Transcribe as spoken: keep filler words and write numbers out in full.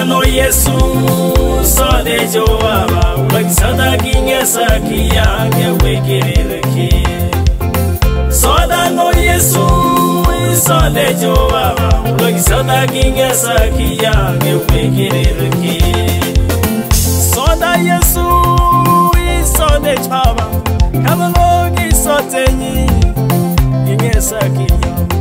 no Yesu sode joaba ulagi sada kinge sakia ke wekiriki soda no Yesu sode joaba ulagi sada kinge sakia ke wekiriki soda Yesu sode chaba kamalogi sotenyi kinge sakia